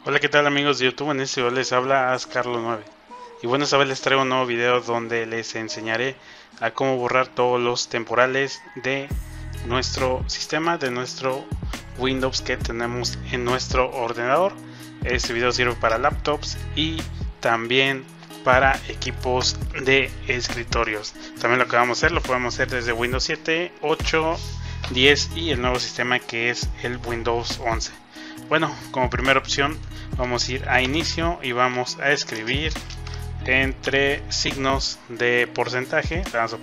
Hola, ¿qué tal amigos de YouTube? En este video les habla Ascarlo9. Y bueno, esta vez les traigo un nuevo video donde les enseñaré a cómo borrar todos los temporales de nuestro sistema, de nuestro Windows que tenemos en nuestro ordenador. Este video sirve para laptops y también para equipos de escritorios. También lo que vamos a hacer, lo podemos hacer desde Windows 7, 8, 10 y el nuevo sistema que es el Windows 11. Bueno, como primera opción vamos a ir a inicio y vamos a escribir entre signos de porcentaje. Le vamos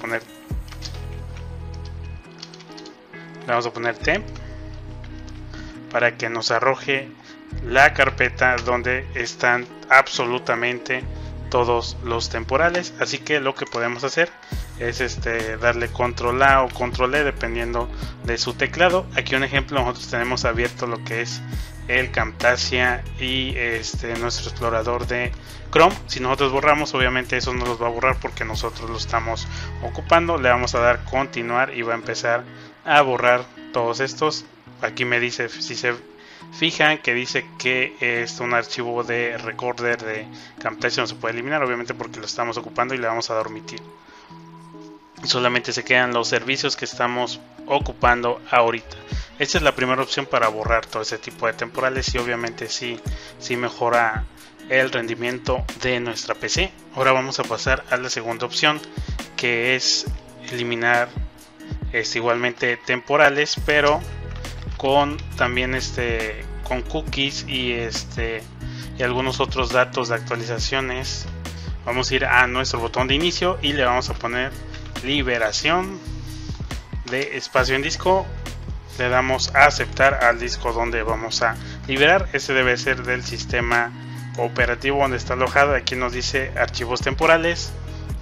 a poner temp para que nos arroje la carpeta donde están absolutamente todos los temporales. Así que lo que podemos hacer es darle control A o control E dependiendo de su teclado. Aquí un ejemplo, nosotros tenemos abierto lo que es el Camtasia y nuestro explorador de Chrome. Si nosotros borramos, obviamente eso no los va a borrar porque nosotros lo estamos ocupando. Le vamos a dar continuar y va a empezar a borrar todos estos. Aquí me dice, si se fijan, que dice que un archivo de recorder de Camtasia no se puede eliminar, obviamente porque lo estamos ocupando, y le vamos a dar omitir. Solamente se quedan los servicios que estamos ocupando ahorita. Esta es la primera opción para borrar todo ese tipo de temporales, y obviamente sí mejora el rendimiento de nuestra PC. Ahora vamos a pasar a la segunda opción, que es eliminar igualmente temporales, pero con también con cookies y algunos otros datos de actualizaciones. Vamos a ir a nuestro botón de inicio y le vamos a poner liberación de espacio en disco. Le damos a aceptar al disco donde vamos a liberar. Este debe ser del sistema operativo donde está alojado. Aquí nos dice archivos temporales,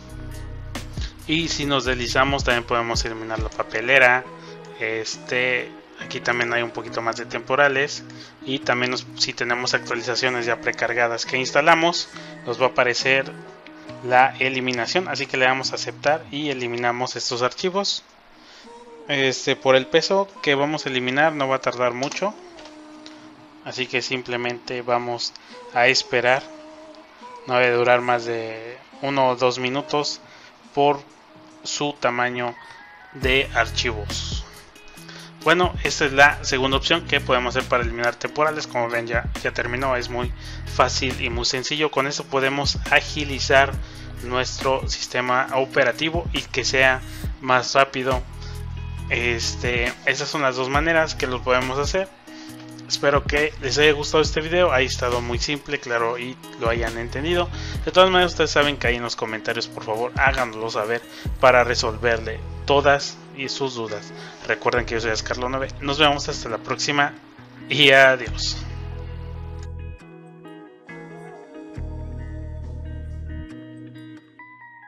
y si nos deslizamos también podemos eliminar la papelera. Aquí también hay un poquito más de temporales, y también si tenemos actualizaciones ya precargadas que instalamos, nos va a aparecer la eliminación. Así que le damos a aceptar y eliminamos estos archivos. Por el peso que vamos a eliminar no va a tardar mucho, así que simplemente vamos a esperar. No debe durar más de 1 o 2 minutos por su tamaño de archivos. Bueno, esta es la segunda opción que podemos hacer para eliminar temporales. Como ven, ya terminó. Es muy fácil y muy sencillo. Con eso podemos agilizar nuestro sistema operativo y que sea más rápido. Esas son las dos maneras que lo podemos hacer. Espero que les haya gustado este video. Ha estado muy simple, claro, y lo hayan entendido. De todas maneras, ustedes saben que ahí en los comentarios, por favor, háganlo saber para resolverle todas y sus dudas. Recuerden que yo soy Ascarlo9. Nos vemos hasta la próxima y adiós.